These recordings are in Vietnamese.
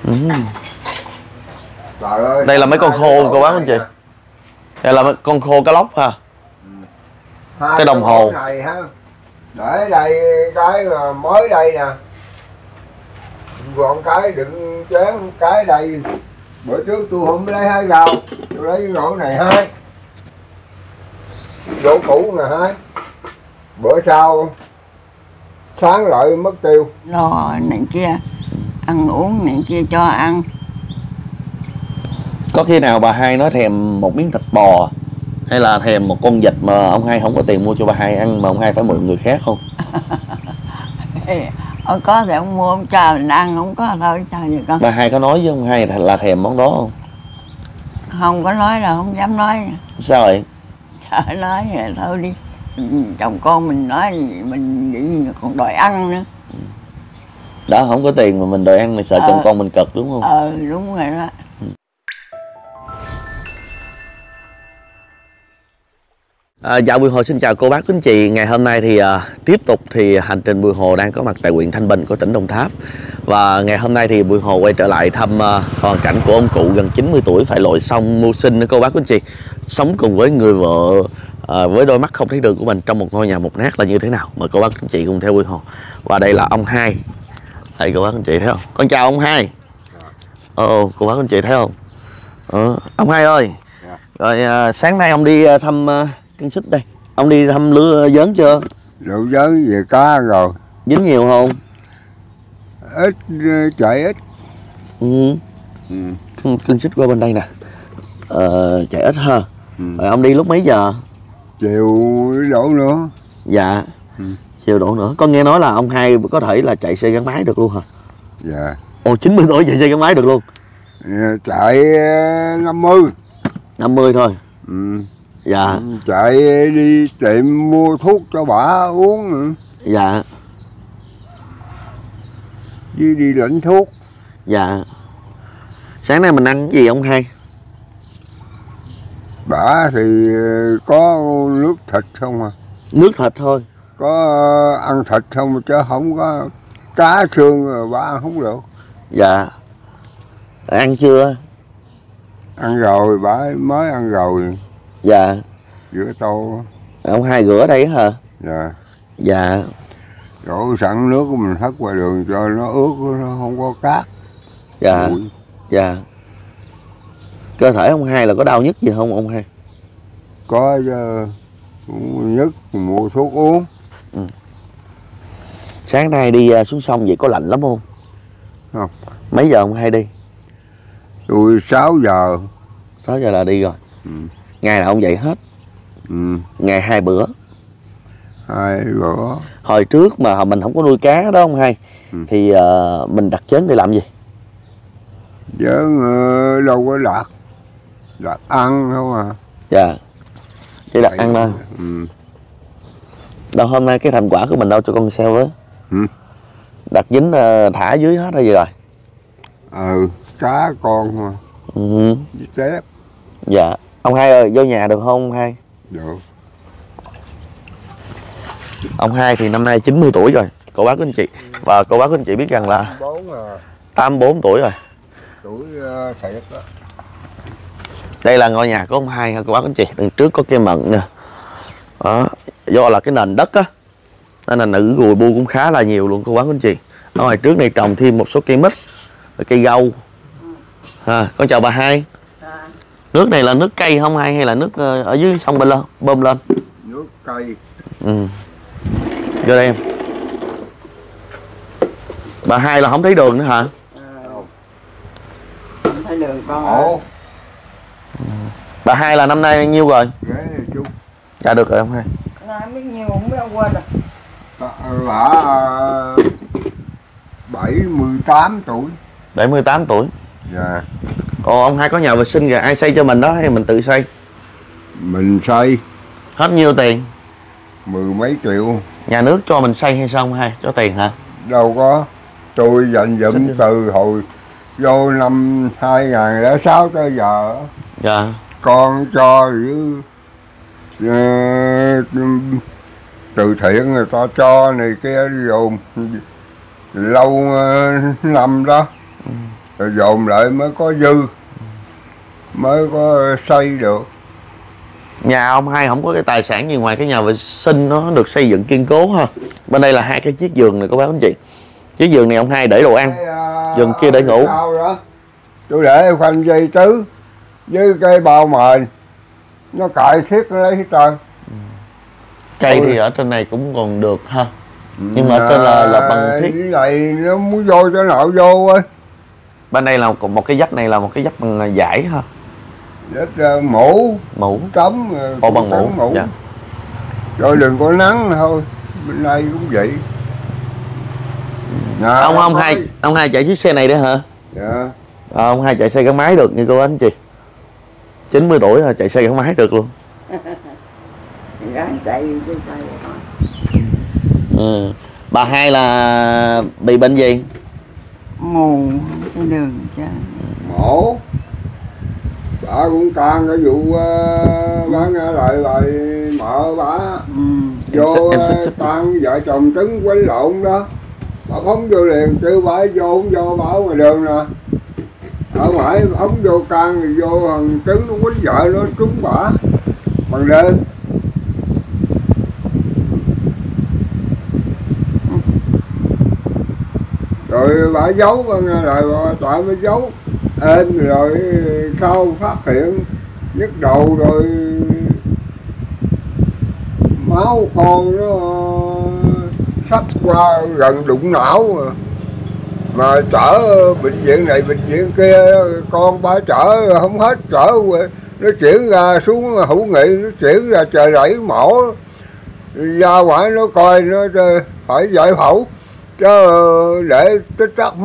Trời ơi, đây là mấy con khô cô bác anh chị. Đây là mấy con khô cá lóc ha. Cái đồng hồ này ha. Để đây cái mới đây nè. Gọn cái đựng chén cái đây. Bữa trước tôi không lấy 2 gạo, tôi lấy cái gỗ này 2. Gỗ cũ nè 2. Bữa sau sáng lại mất tiêu. Lo này kia, ăn uống này kia cho ăn. có khi nào bà hai nói thèm một miếng thịt bò hay là thèm một con vịt mà ông hai không có tiền mua cho bà hai ăn mà ông hai phải mượn người khác không? Ông có thì ông mua ông cho mình ăn, không có thôi sao vậy con. Bà hai có nói với ông hai là thèm món đó không? Không có nói là không dám nói. Sao vậy? Sợ nói rồi thôi đi. Chồng con mình nói mình nghĩ còn đòi ăn nữa. Đã không có tiền mà mình đòi ăn, mình sợ chồng con mình cực đúng không? Đúng rồi đó. Dạ Bùi Hồ xin chào cô bác quý anh chị. Ngày hôm nay thì tiếp tục thì hành trình Bùi Hồ đang có mặt tại huyện Thanh Bình của tỉnh Đồng Tháp. Và ngày hôm nay thì Bùi Hồ quay trở lại thăm hoàn cảnh của ông cụ gần 90 tuổi phải lội sông mưu sinh đó cô bác quý anh chị. Sống cùng với người vợ với đôi mắt không thấy đường của mình trong một ngôi nhà mục nát là như thế nào. Mời cô bác quý anh chị cùng theo Bùi Hồ. Và đây là ông hai. Đây cô bác anh chị thấy không? Con chào ông hai. Cô bác anh chị thấy không? Ông hai ơi. Rồi sáng nay ông đi thăm Cân Xích đây. Ông đi thăm lứa giớn chưa? Lứa giớn về cá rồi. Dính nhiều không? Ít, chạy ít. Cân Xích qua bên đây nè. Chạy ít ha. Rồi ông đi lúc mấy giờ? Chiều đổ nữa. Dạ. Chiều đổ nữa. Con nghe nói là ông hai có thể là chạy xe gắn máy được luôn hả? Dạ. 90 tuổi chạy xe gắn máy được luôn? Chạy 50. 50 thôi. Dạ. Chạy đi tiệm mua thuốc cho bà uống nữa. Dạ. Với đi lãnh thuốc. Dạ. Sáng nay mình ăn cái gì ông hai? Bả thì có nước thịt không à. Nước thịt thôi. Có ăn thịt không chứ không có cá xương rồi bả ăn không được. Dạ. Ăn chưa? Ăn rồi, bả mới ăn rồi. Dạ. Rửa tô. Ông hai rửa đây hả? Dạ. Dạ. Đổ sẵn nước của mình hất qua đường cho nó ướt, nó không có cát. Dạ. Bụi. Dạ. Cơ thể ông hai là có đau nhức gì không ông hai? Có nhức mua thuốc uống. Sáng nay đi xuống sông vậy có lạnh lắm không? Không. Mấy giờ ông hai đi? Tôi 6 giờ. 6 giờ là đi rồi. Ngày nào ông dậy hết? Ngày 2 bữa. 2 bữa. Hồi trước mà mình không có nuôi cá đó ông hai, thì mình đặt chén để làm gì? Chén đâu có đặt. Đặt ăn không à. Dạ. Chỉ đặt ăn thôi. Đâu hôm nay cái thành quả của mình đâu cho con xem với. Đặt dính thả dưới hết hay gì rồi? Cá con mà. Với tép. Dạ. Ông hai ơi, vô nhà được không ông hai? Được. Ông hai thì năm nay 90 tuổi rồi, cô bác quý anh chị. Và cô bác quý anh chị biết rằng là 84 tuổi rồi. Tuổi thiệt đó. Đây là ngôi nhà của ông hai ha cô bác quý anh chị. Đằng trước có cây mận nè. Đó. Do là cái nền đất á, nên là nữ ruồi bu cũng khá là nhiều luôn cô bác quý anh chị. Ở ngoài trước này trồng thêm một số cây mít, cây gâu. Con chào bà hai. Nước này là nước cây không hai hay là nước ở dưới sông bên lên bơm lên? Nước cây. Vô đây em. Bà hai là không thấy đường nữa hả? Không thấy đường con ơi. Bà hai là năm nay bao nhiêu rồi? Ghế này chú. Dạ được rồi ông hai. Không biết nhiều không biết quên rồi. Bà 78 tuổi. 78 tuổi. Dạ. Ông hai có nhà vệ sinh rồi ai xây cho mình đó hay mình tự xây? Mình xây. Hết nhiêu tiền? 10 mấy triệu. Nhà nước cho mình xây hay sao ông hai? Cho tiền hả? Đâu có. Tôi dành dụm từ hồi vô năm 2006 tới giờ. Dạ. Con cho với từ thiện người ta cho này kia dùng lâu năm đó. rồi dồn lại mới có dư, mới có xây được. Nhà ông hai không có cái tài sản gì ngoài cái nhà vệ sinh nó được xây dựng kiên cố ha. Bên đây là 2 cái chiếc giường này cô bác anh chị. Chiếc giường này ông hai để đồ ăn, giường kia để ngủ. Đó tôi để khoanh dây tứ với cây bao mền, nó cài xiết lấy hết trơn. Cây thì ở trên này cũng còn được ha, nhưng mà ở trên là bằng thiết. Cái này nó muốn vô cho nào vô á. Bên đây là một cái vách này là một cái vách bằng vải ha. Vách mũ trống. Bằng mũ. Dạ. Rồi đừng có nắng thôi, bên đây cũng vậy. Ông hai chạy chiếc xe này đấy hả? Dạ. Ông hai chạy xe gắn máy được như cô anh chị. 90 tuổi rồi chạy xe gắn máy được luôn. Bà hai là bị bệnh gì? Mù cái đường chứ. Mổ. Bà cũng can cái vụ bán lại bài mợ bà. Vô tan vợ chồng trứng quấy lộn đó. Bà phóng vô liền, kêu bà vô không vô, bà ở ngoài đường nè. Ở ngoài phóng vô can thì vô thằng trứng nó quýnh vợ nó trúng bả bằng đêm. Rồi bà giấu lại tọa mới giấu êm, rồi sau phát hiện nhức đầu rồi máu con nó sắp qua gần đụng não mà chở bệnh viện này bệnh viện kia, con bà chở không hết, chở nó chuyển ra xuống Hữu Nghị, nó chuyển ra Chợ Rẫy mổ, ra ngoài nó coi nó phải giải phẫu chứ để tích tắc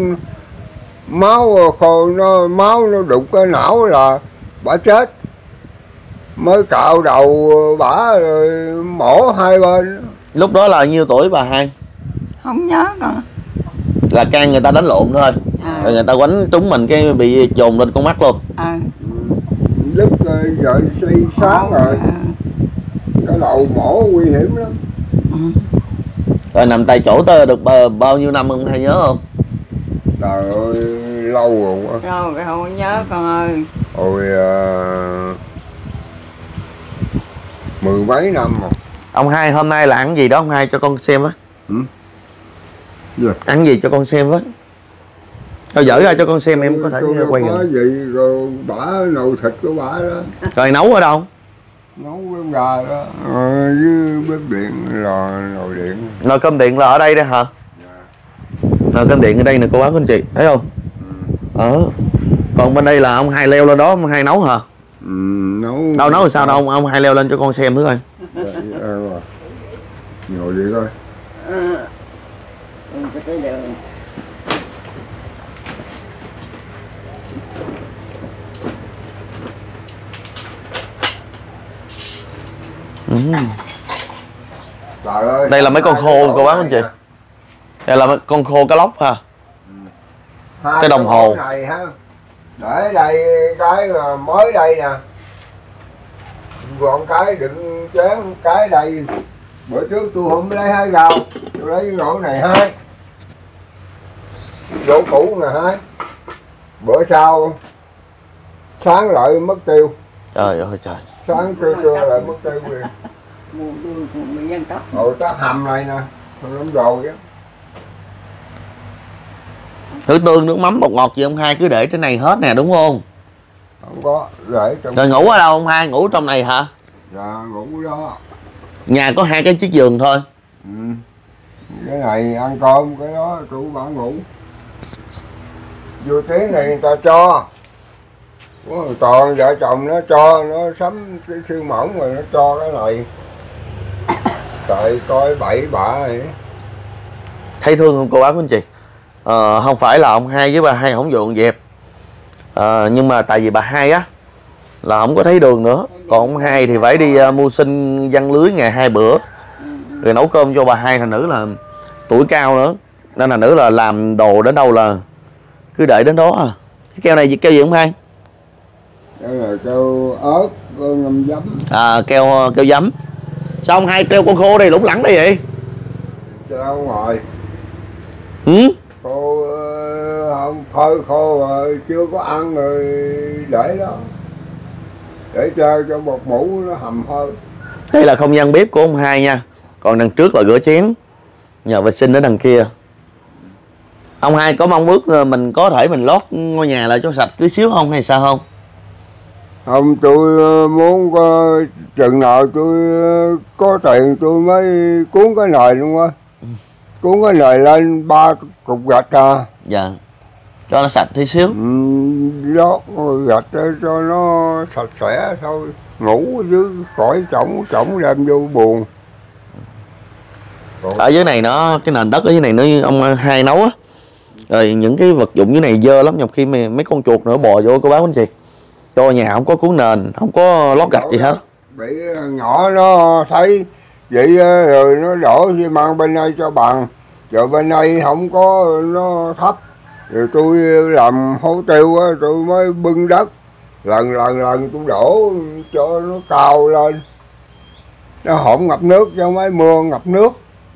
máu nó đụng cái não là bà chết. Mới cạo đầu bả rồi mổ 2 bên. Lúc đó là nhiêu tuổi bà hai? Không nhớ con. Là can người ta đánh lộn thôi. Rồi người ta quánh trúng mình cái bị dồn lên con mắt luôn. Lúc vợ xây sáng rồi. Cái đầu mổ nguy hiểm lắm. Rồi nằm tại chỗ tới được bao nhiêu năm ông hay nhớ không? Trời ơi, lâu rồi. Lâu rồi không nhớ con ơi. Ôi 10 mấy năm rồi. Ông hai hôm nay là ăn gì đó ông hai cho con xem với. Ăn gì cho con xem với. Thôi dở ra cho con xem em có thể quay gần. Vậy rồi bả nồi thịt của bả đó. Rồi nấu ở đâu? Nấu với gà đó. Với bếp điện là nồi điện. Nồi cơm điện là ở đây đấy hả? Nồi cơm điện ở đây nè cô bác anh chị, thấy không? Còn bên đây là ông hai leo lên đó ông hai nấu hả? Nấu. Đâu nấu sao đâu, ông hai leo lên cho con xem thử coi. Ngồi đi coi. Đây là mấy con khô cô bác anh chị. Đây là mấy con khô cá lóc ha. Cái đồng hồ này ha. Để đây cái mới đây nè. Còn cái đựng chén cái đây. Bữa trước tôi không lấy 2 gạo, tôi lấy cái gỗ này 2. Gỗ cũ nè 2. Bữa sau sáng lại mất tiêu. Trời ơi trời. Sáng trưa lại mất tiêu liền. Cái hầm này nè, không rồi á. Thử tương nước mắm bột ngọt gì ông hai cứ để trên này hết nè đúng không? Không có, để trong. Rồi ngủ ở đâu ông hai? Ngủ trong này hả? Dạ ngủ đó. Nhà có 2 cái chiếc giường thôi. Cái này ăn cơm, cái đó tụi bà ngủ. Vô tiếng này người ta cho. Toàn vợ chồng nó cho, nó sắm cái siêu mỏng rồi nó cho cái này. Trời coi bậy bạ vậy. Thấy thương không cô bác anh chị? Không phải là ông hai với bà hai không dọn dẹp. Nhưng mà tại vì bà hai á là không có thấy đường nữa. Còn ông hai thì phải đi mưu sinh giăng lưới ngày 2 bữa. Rồi nấu cơm cho bà hai, thành nữ là tuổi cao nữa. Nên là nữ là làm đồ đến đâu là cứ để đến đó à. Cái keo này keo gì ông hai? Đây là keo ớt, keo ngâm giấm. Keo giấm. Sao ông hai treo con khô đây lủng lẳng đây vậy? Treo ngoài. Cô phơi khô rồi chưa có ăn rồi để đó, để cho bột mũ nó hầm hơi. Đây là không gian bếp của ông hai nha. Còn đằng trước là rửa chén, nhà vệ sinh ở đằng kia. Ông hai có mong ước mình có thể mình lót ngôi nhà lại cho sạch tí xíu không hay sao không? Không, tôi muốn chừng nào tôi có tiền tôi mới cuốn cái nồi luôn á. Cuốn cái nồi lên 3 cục gạch à. Dạ, cho nó sạch tí xíu. Lót gạch cho nó sạch sẽ thôi. Ngủ dưới khỏi trỏng đem vô buồn. Ở dưới này nó, cái nền đất ở dưới này nó ông hai nấu á. Rồi những cái vật dụng dưới này dơ lắm, nhọc khi mấy con chuột nữa bò vô cô bác anh chị. Cho nhà không có cuốn nền, không có lót gạch gì hết. Bị nhỏ nó thấy vậy rồi nó đổ xi măng bên đây cho bằng. Rồi bên đây không có, nó thấp. Rồi tôi làm hố tiêu á, tôi mới bưng đất. Lần tôi đổ cho nó cao lên. Nó không ngập nước, cho mấy mưa ngập nước.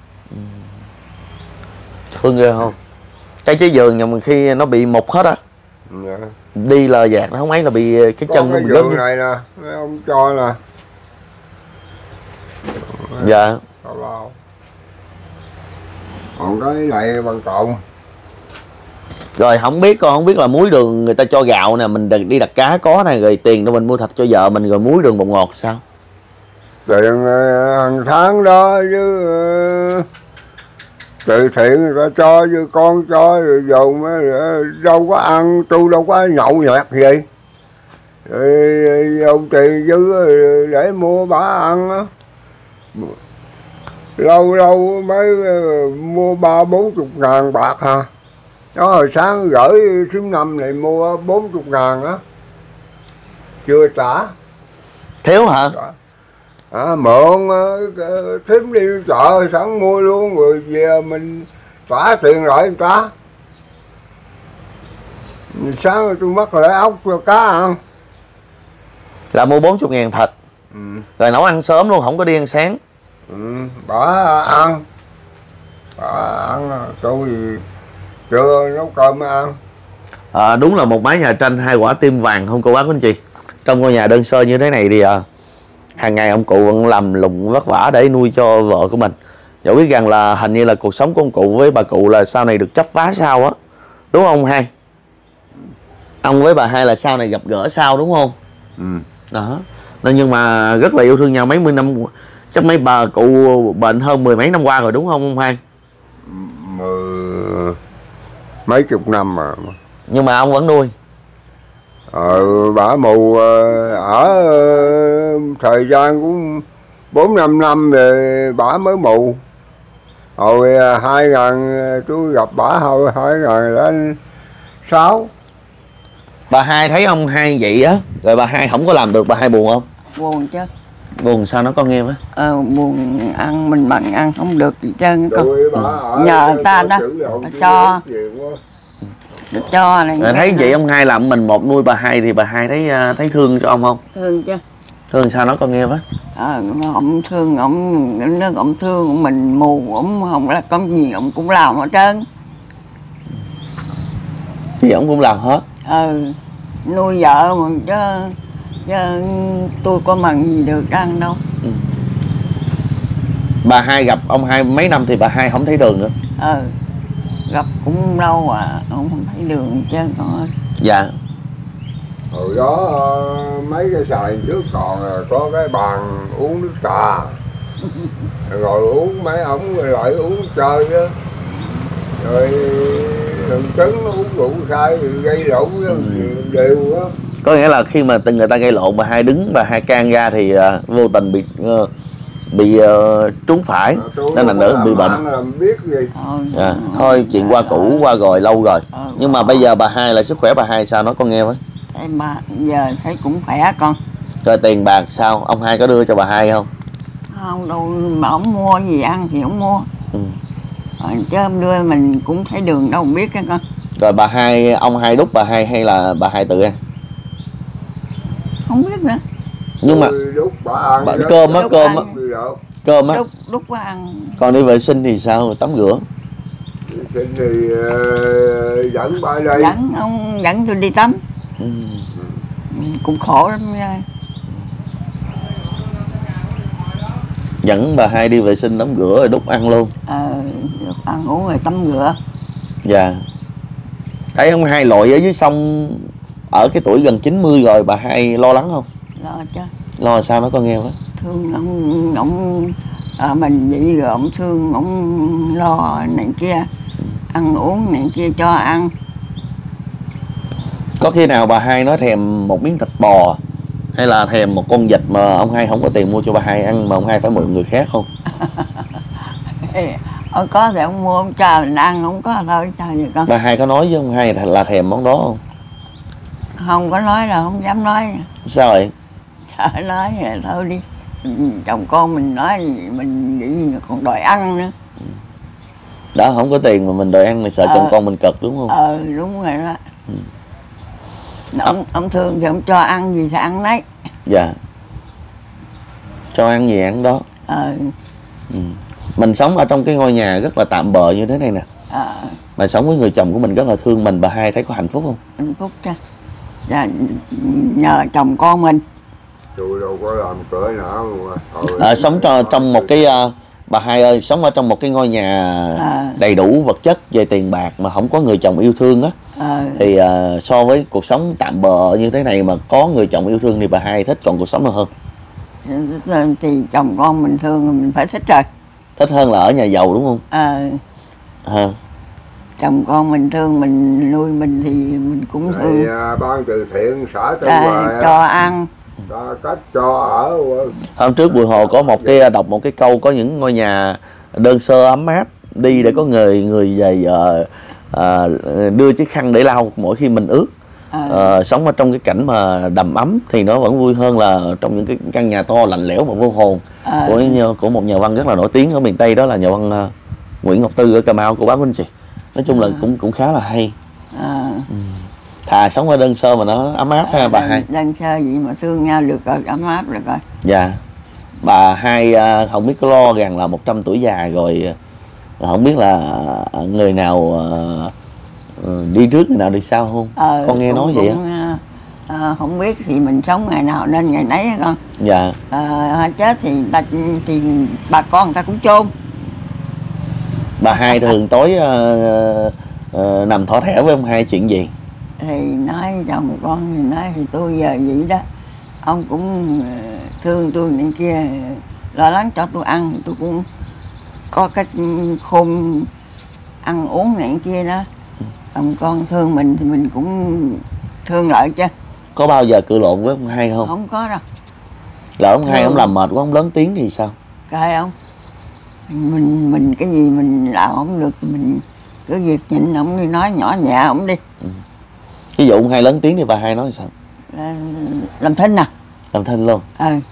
Thương ghê không? Cái trái vườn nhà mình khi nó bị mục hết á. Dạ. Đi là dạt nó không ấy là bị cái chân nó bị rớt. rớt. Này nè, mấy ông cho nè. Dạ. Bao. Còn cái này bằng cộng. Rồi không biết con không biết là muối đường người ta cho gạo nè, mình đi đặt cá có này, rồi tiền để mình mua thịt cho vợ mình, rồi muối đường bột ngọt sao? Tiền hàng tháng đó chứ từ thiện người ta cho, chứ con cho rồi dầu đâu có ăn, tôi đâu có nhậu nhẹt gì. Rồi dầu tiền dư để mua bả ăn á. Lâu mới mua 30-40 ngàn bạc hả. Đó, hồi sáng gửi xíu năm này mua 40 ngàn á. Chưa trả. Thiếu hả? Mượn thím đi chợ sẵn mua luôn rồi về mình trả tiền lại người ta. Sáng tôi mất lại ốc cho cá ăn. Là mua 40 ngàn thịt. Rồi nấu ăn sớm luôn, không có đi ăn sáng. Bả ăn. Tôi thì trưa nấu cơm ăn. Đúng là một mái nhà tranh 2 quả tim vàng không cô bác anh chị. Trong ngôi nhà đơn sơ như thế này thì hàng ngày ông cụ vẫn làm lụng vất vả để nuôi cho vợ của mình. Dẫu biết rằng là hình như là cuộc sống của ông cụ với bà cụ là sau này được chấp vá sau á, đúng không hai? Ông với bà hai là sau này gặp gỡ sau đúng không? Đó. Nên nhưng mà rất là yêu thương nhau mấy mươi năm, chắc mấy bà cụ bệnh hơn 10 mấy năm qua rồi đúng không ông hai? Mấy chục năm mà. Nhưng mà ông vẫn nuôi. Bả mù ở thời gian cũng 4-5 năm rồi bả mới mù. Hồi 2000 tôi gặp bả hồi 2006. Bà hai thấy ông hai vậy á, rồi bà hai không có làm được, bà hai buồn không? Buồn chứ. Buồn sao nó con nghe với? Buồn ăn mình bằng ăn không được gì trơn con. Nhờ người ta đó, cho. Được cho này. Thấy vậy ông hai làm mình một nuôi bà hai thì bà hai thấy thương cho ông không? Thương chứ. Thương sao nó con nghe với? Ông thương, ông thương mình mù, ông không là có gì ông cũng làm hết trơn. Thì ông cũng làm hết. Nuôi vợ mà chứ tôi có bằng gì được ăn đâu. Bà hai gặp ông hai mấy năm thì bà hai không thấy đường nữa. Gặp cũng lâu ông không thấy đường chứ con ơi. Dạ. Hồi đó mấy cái xài trước còn có cái bàn uống nước trà. Rồi uống mấy ổng lại uống chơi á. Rồi thằng trứng nó uống rượu sai gây lộn đều á. Có nghĩa là khi mà người ta gây lộn bà hai đứng, bà hai can ra thì vô tình bị trúng phải nên là nữa bị bệnh. Biết gì. Thôi chuyện qua cũ qua rồi, lâu rồi. Nhưng mà bây giờ bà hai là sức khỏe bà hai sao nó con nghe với? Mà giờ thấy cũng khỏe con. Rồi tiền bạc sao, ông hai có đưa cho bà hai không? Không đâu, mà ông mua gì ăn thì ông mua. Chứ đưa mình cũng thấy đường đâu không biết cái con. Rồi bà hai, ông hai đút bà hai hay là bà hai tự ăn? Không biết nữa. Nhưng mà cơm á, cơm á. Đút ăn. Còn đi vệ sinh thì sao, tắm rửa? Vệ sinh thì dẫn ba đi. Dẫn ông dẫn tôi đi tắm. Cũng khổ lắm nha. Dẫn bà hai đi vệ sinh tắm rửa rồi đút ăn luôn. Ăn uống rồi tắm rửa. Dạ. Thấy ông hai lội ở dưới sông ở cái tuổi gần 90 rồi, bà hai lo lắng không? Lo chứ. Lo sao nó con nghe quá. Thương ông mình vậy rồi ông thương, ông lo này kia, ăn uống này kia cho ăn. Có khi nào bà hai nói thèm một miếng thịt bò hay là thèm một con vịt mà ông hai không có tiền mua cho bà hai ăn mà ông hai phải mượn người khác không? Ông có thì ông mua ông cho mình ăn, không có thôi sao vậy con. Bà hai có nói với ông hai là thèm món đó không? Không có nói đâu, không dám nói. Sao vậy? Sợ nói rồi thôi đi. Chồng con mình nói mình vậy còn đòi ăn nữa. Đó, không có tiền mà mình đòi ăn, mình sợ chồng con mình cực đúng không? Đúng rồi đó. Ông thương thì ông cho ăn gì thì ăn đấy. Dạ. Cho ăn gì ăn đó. Mình sống ở trong cái ngôi nhà rất là tạm bợ như thế này nè. Mà sống với người chồng của mình rất là thương mình, bà hai thấy có hạnh phúc không? Hạnh phúc chứ. Dạ, nhờ chồng con mình. Tôi đâu có làm cỡ nào mà. Sống trong một cái bà hai ơi, sống ở trong một cái ngôi nhà đầy đủ vật chất về tiền bạc mà không có người chồng yêu thương á, thì so với cuộc sống tạm bợ như thế này mà có người chồng yêu thương thì bà hai thích chọn cuộc sống nào hơn? Thì chồng con mình thương mình phải thích rồi. Thích hơn là ở nhà giàu đúng không? Chồng con mình thương mình nuôi mình thì mình cũng thương. Ban từ thiện xã Tân Hòa cho ăn, cách cho ở. Hôm trước Bùi Hồ có một cái đọc một cái câu, có những ngôi nhà đơn sơ ấm áp đi để có người về đưa chiếc khăn để lau mỗi khi mình ướt. Sống ở trong cái cảnh mà đầm ấm thì nó vẫn vui hơn là trong những cái căn nhà to lạnh lẽo và vô hồn của một nhà văn rất là nổi tiếng ở miền Tây, đó là nhà văn Nguyễn Ngọc Tư ở Cà Mau, cô bác của anh chị. Nói chung là cũng khá là hay. Thà sống ở đơn sơ mà nó ấm áp ha bà hai. Đơn sơ vậy mà thương nhau được rồi, ấm áp được rồi. Dạ. Bà hai không biết có lo rằng là 100 tuổi già rồi, không biết là người nào đi trước người nào đi sau không? Con nghe nói vậy á. Không biết thì mình sống ngày nào nên ngày nấy á con. Dạ. Chết thì bà con người ta cũng chôn. Bà hai thường tối nằm thỏ thẻ với ông hai chuyện gì? Thì nói chồng con thì nói thì tôi giờ vậy đó, ông cũng thương tôi này kia, lo lắng cho tôi ăn, tôi cũng có cái khôn ăn uống này kia đó. Chồng con thương mình thì mình cũng thương lại chứ. Có bao giờ cự lộn với ông hai không? Không có đâu. Lỡ ông hai ông làm mệt quá, ông lớn tiếng thì sao? Cái không, mình cái gì mình làm không được thì mình cứ việc nhịn, ông đi nói nhỏ nhẹ ông đi. Ví dụ ông hai lớn tiếng thì bà hai nói sao? Làm thinh à? Làm thinh luôn.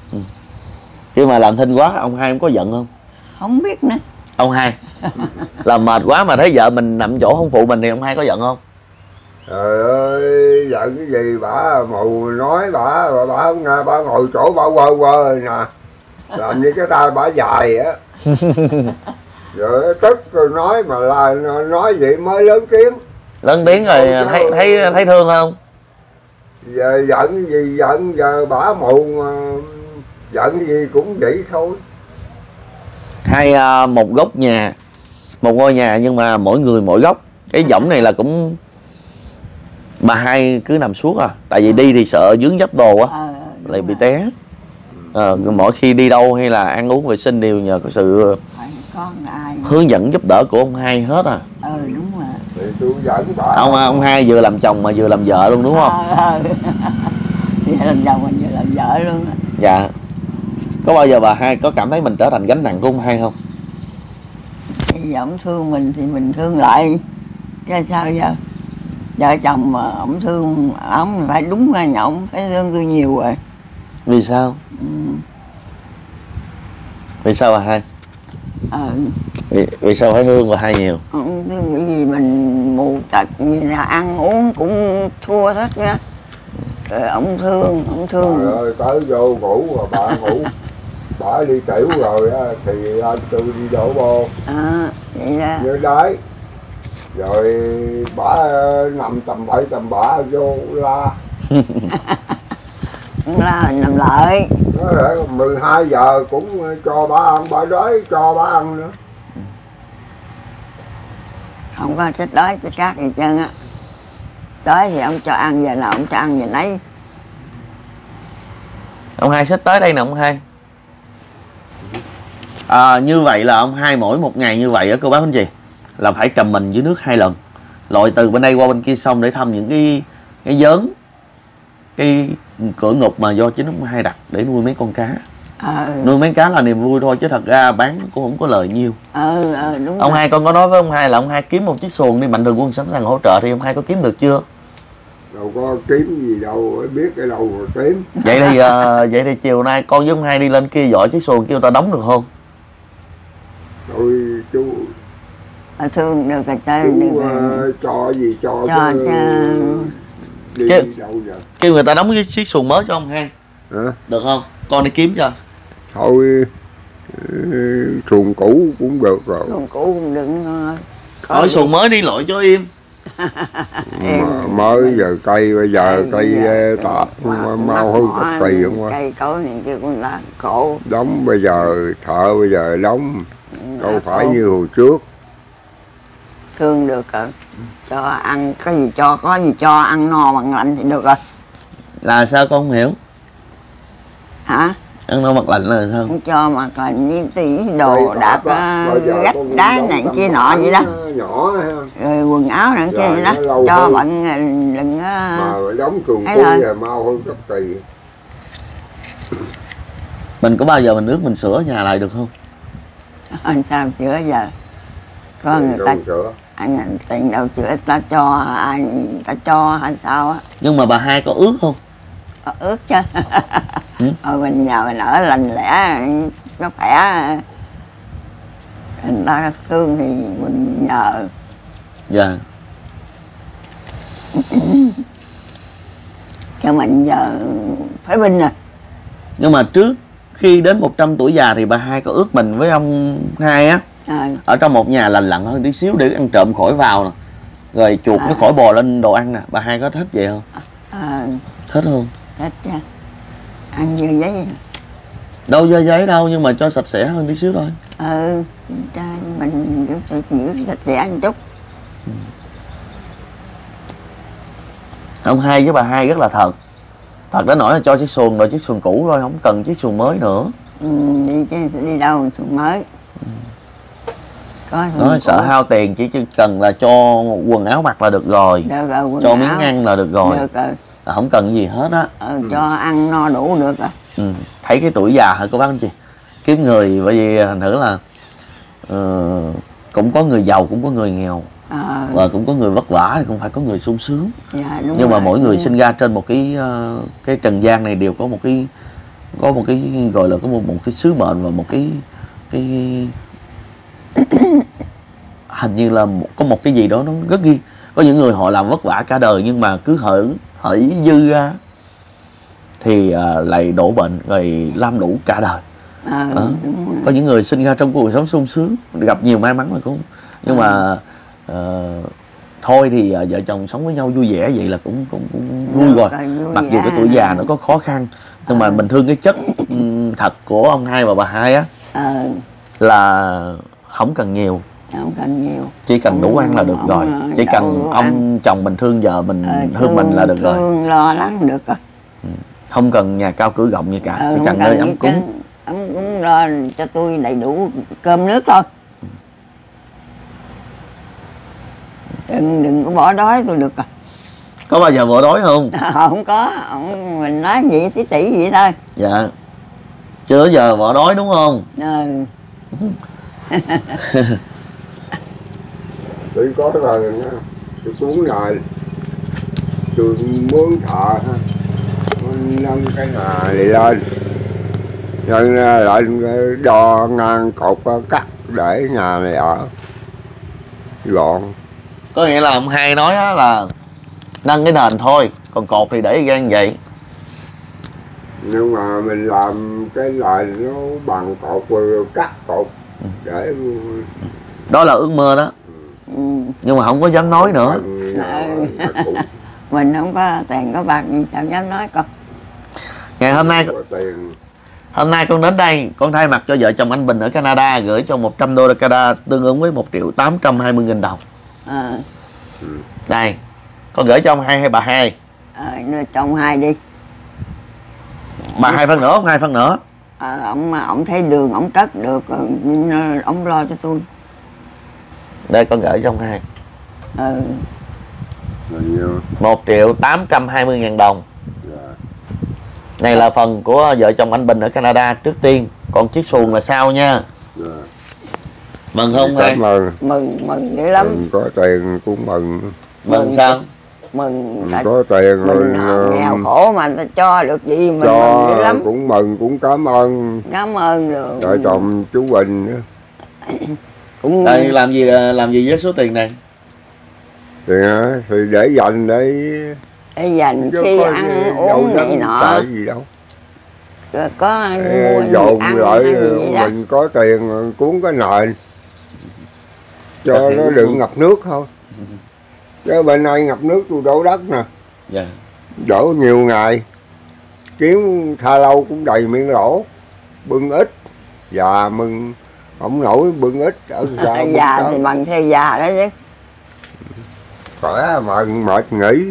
Khi mà làm thinh quá ông hai không có giận không? Không biết nữa. Ông hai làm mệt quá mà thấy vợ mình nằm chỗ không phụ mình thì ông hai có giận không? Trời ơi, giận cái gì, bả mù nói, bả không nghe, bả ngồi chỗ bả quơ quơ nè, làm như cái tay bả dài á. Rồi tức rồi nói mà là nói vậy mới lớn tiếng. Lớn tiếng rồi thấy thương không? Giờ giận gì giận, giờ bả mù mà giận gì cũng vậy thôi. Hai một góc nhà, một ngôi nhà nhưng mà mỗi người mỗi góc. Cái võng này là cũng bà hai cứ nằm suốt tại vì đi thì sợ vướng vấp đồ lại bị té. Mỗi khi đi đâu hay là ăn uống vệ sinh đều nhờ có sự hướng dẫn giúp đỡ của ông hai hết Đúng rồi. Thì tôi dẫn bà. Ông hai vừa làm chồng mà vừa làm vợ luôn đúng không? Vừa làm chồng mà vừa làm vợ luôn. Dạ. Có bao giờ bà hai có cảm thấy mình trở thành gánh nặng của ông hai không? Thì ông thương mình thì mình thương lại, chứ sao giờ. Vợ chồng mà ông thương ông phải đúng ngay nhà ông phải thương tôi nhiều rồi. Vì sao? Vì sao bà hai? Vì sao phải thương bà hai nhiều? Không thương cái gì mình mù tật như là ăn uống cũng thua hết nha. Rồi ông thương. Trời ơi, tới vô ngủ rồi bà ngủ. Bà đi tiểu rồi á thì anh tôi đi đổ bô. Vậy đó. Như đấy. Rồi bả nằm tầm bậy tầm bạ vô la. Là nằm lại. Nó lại 12 giờ cũng cho bả ăn, bả đói cho bả ăn nữa. Không có chết đói chết cát gì trơn á. Đói thì ông cho ăn giờ nào ông cho ăn giờ nấy. Ông Hai sắp tới đây nè ông Hai. Như vậy là ông Hai mỗi một ngày như vậy á cô bác anh chị là phải trầm mình dưới nước 2 lần, lội từ bên đây qua bên kia sông để thăm những cái giớn, cái cửa ngục mà do chính ông Hai đặt để nuôi mấy con cá. Nuôi mấy cá là niềm vui thôi chứ thật ra bán cũng không có lời nhiêu. Đúng Ông rồi. Hai con có nói với ông Hai là ông Hai kiếm một chiếc xuồng đi, Mạnh Thường Quân sẵn sàng hỗ trợ, thì ông Hai có kiếm được chưa? Đâu có kiếm gì đâu, biết cái đâu mà kiếm. Vậy thì chiều nay con với ông Hai đi lên kia dọi chiếc xuồng kêu ta đóng được không? Thôi chú Thương được rồi chơi chú được rồi. cho gì cho Cho đi Chứ- đâu giờ. Kêu người ta đóng cái chiếc xuồng mới cho ông Hai Hả? được không? Con đi kiếm cho. Thôi xuồng cũ cũng được rồi. Con cũ cũng đừng Hỏi xuồng mới đi lội cho im. Mà mới giờ cây bây giờ cây tạp mau hơn cực kỳ không qua. Cây cối này kia cũng là cổ. Đóng bây giờ thợ bây giờ đóng đâu phải như hồi trước. Thương được rồi. Cho ăn cái gì cho, có gì cho ăn no bằng lạnh thì được rồi. Là sao con không hiểu? Hả? Ăn no mặt lạnh là sao? Không cho mà còn như tí đồ Cây đạp tạp á, bây giờ gách con đá đóng này tầm kia tầm nọ vậy đó. nhỏ ha. Rồi quần áo này kia Rồi vậy đó. nó lâu Cho hơn. bận đừng Mà đóng xuồng ấy cũ rồi. là mau hơn cực kỳ. Mình có bao giờ mình ước mình sửa nhà lại được không? Anh sao chữa giờ. Có người ta sửa. anh tiền đâu chữa, ta cho ai ta cho hay sao á. Nhưng mà bà Hai có ước không? Có ước chứ. Mình nhờ mình ở lành lẽ có khỏe, người ta thương thì mình nhờ. Dạ. Cho mình giờ phải binh rồi. Nhưng mà trước khi đến 100 tuổi già thì bà Hai có ước mình với ông Hai á, ở trong một nhà lành lặn hơn tí xíu để ăn trộm khỏi vào nè, rồi chuột nó khỏi bò lên đồ ăn nè. Bà Hai có thích vậy không? Thích không? Thích chứ. Ăn dưa giấy. Đâu dơ giấy đâu, nhưng mà cho sạch sẽ hơn tí xíu thôi. Cho mình giữ sạch sẽ một chút. Ông Hai với bà Hai rất là thật. Thật đến nỗi là cho chiếc xuồng rồi chiếc xuồng cũ thôi, không cần chiếc xuồng mới nữa. Đi chứ đi đâu xuồng mới. Có Nói sợ hao tiền, chỉ cần là cho quần áo mặc là được rồi. Được rồi, quần cho áo. miếng ăn là được rồi. Được rồi. Là không cần gì hết á. Cho ăn no đủ được rồi. Thấy cái tuổi già hả cô bác anh chị? Kiếm người, bởi vì thành thử là cũng có người giàu cũng có người nghèo. Và cũng có người vất vả thì cũng phải có người sung sướng. Dạ, đúng nhưng mà rồi. mỗi người sinh ra trên một cái trần gian này đều có một cái gọi là có một cái sứ mệnh và một cái hình như là có một cái gì đó nó rất ghi. Có những người họ làm vất vả cả đời nhưng mà cứ hỡi dư ra thì lại đổ bệnh rồi lam lũ cả đời. Có những người sinh ra trong cuộc sống sung sướng, gặp nhiều may mắn là cũng, nhưng mà thôi thì vợ chồng sống với nhau vui vẻ vậy là cũng vui rồi. Mặc dù cái tuổi già nó có khó khăn, nhưng mà mình thương cái chất thật của ông Hai và bà Hai á, là không cần nhiều, không cần nhiều, chỉ cần đủ ăn là được rồi. Chỉ cần ông chồng mình thương vợ mình, thương mình là được rồi. Thương lo lắng được rồi. Không cần nhà cao cửa rộng gì cả, chỉ cần nơi ấm cúng. Ấm cúng lo cho tôi đầy đủ cơm nước thôi. Đừng có bỏ đói tôi được rồi. Có bao giờ vợ đói không? Không có, mình nói vậy tí tỉ vậy thôi. Dạ. Chưa giờ vợ đói đúng không? Tôi có rồi, tôi xuống rồi, tôi muốn thợ nâng cái nhà này lên, nâng lên đo ngang cột cắt để nhà này ở gọn. Có nghĩa là ông Hai nói á là nâng cái nền thôi, còn cột thì để gan vậy. Nhưng mà mình làm cái lại nó bằng cột, cắt cột để Đó là ước mơ đó. nhưng mà không có dám nói nữa. Mình không có tiền có bạc gì sao dám nói con. Ngày hôm nay có tiền. Hôm nay con đến đây, con thay mặt cho vợ chồng anh Bình ở Canada gửi cho 100 đô la Canada tương ứng với 1.820.000 đồng. Đây, con gửi cho ông hai hay bà hai? Cho ông hai đi. Bà hai phân nữa, ông hai phân nữa. Ông thấy đường, ông cất được, ông lo cho tôi. Đây con gửi cho ông hai. Bao nhiêu? 1.820.000 đồng. Dạ. Này là phần của vợ chồng anh Bình ở Canada trước tiên, còn chiếc xuồng là sau nha. Dạ. Mừng không hai? Mừng dữ lắm. Mừng có tiền cũng mừng. Mừng sao? Mừng có tiền rồi nghèo khổ mà người ta cho được gì mình cho mừng dữ lắm. cũng mừng, cũng cảm ơn. Cảm ơn rồi. Vợ chồng chú Bình nữa. Cũng Đây làm gì với số tiền này? Thì để dành để dành chứ khi có ăn đâu uống này nọ. xài gì đâu. Rồi có mua gì dồn ăn lại hay gì đó. mình có tiền cuốn cái nền cho nó đừng ngập nước thôi. Chứ bên đây ngập nước tôi đổ đất nè. Dạ. Đổ nhiều ngày kiếm tha lâu cũng đầy miệng lỗ. Bưng ít già mừng không nổi bưng ít ở sao Già thì bằng theo già đó chứ. Khỏe mà mệt nghỉ.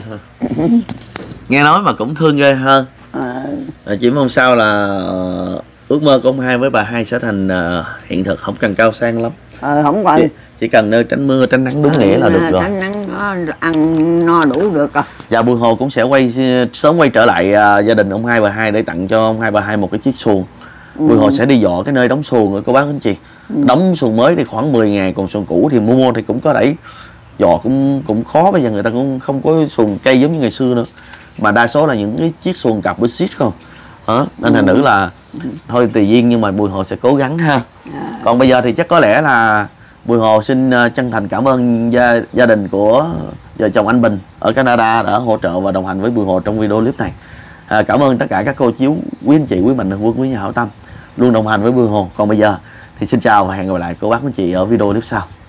Nghe nói mà cũng thương ghê hơn. Chỉ mong sao là ước mơ của ông hai với bà hai sẽ thành hiện thực, không cần cao sang lắm. Không cần. Chỉ cần nơi tránh mưa tránh nắng đúng nghĩa là được rồi. Tránh nắng nó ăn no đủ được rồi. Và Bùi Hồ cũng sẽ sớm quay trở lại gia đình ông hai bà hai để tặng cho ông hai bà hai một cái chiếc xuồng. Bùi Hồ sẽ đi dò cái nơi đóng xuồng rồi cô bác anh chị. Đóng xuồng mới thì khoảng 10 ngày, còn xuồng cũ thì mua thì cũng có đẩy dò cũng khó. Bây giờ người ta cũng không có xuồng cây giống như ngày xưa nữa, mà đa số là những cái chiếc xuồng cặp với xít không. Nên thành nữ là thôi tùy duyên, nhưng mà Bùi Hồ sẽ cố gắng ha. Còn bây giờ thì chắc có lẽ là Bùi Hồ xin chân thành cảm ơn gia đình của vợ chồng anh Bình ở Canada đã hỗ trợ và đồng hành với Bùi Hồ trong video clip này. Cảm ơn tất cả các cô chú, quý anh chị, quý mạnh thường quân, quý nhà hảo tâm luôn đồng hành với Bùi Hồ. Còn bây giờ thì xin chào và hẹn gặp lại cô bác anh chị ở video clip sau.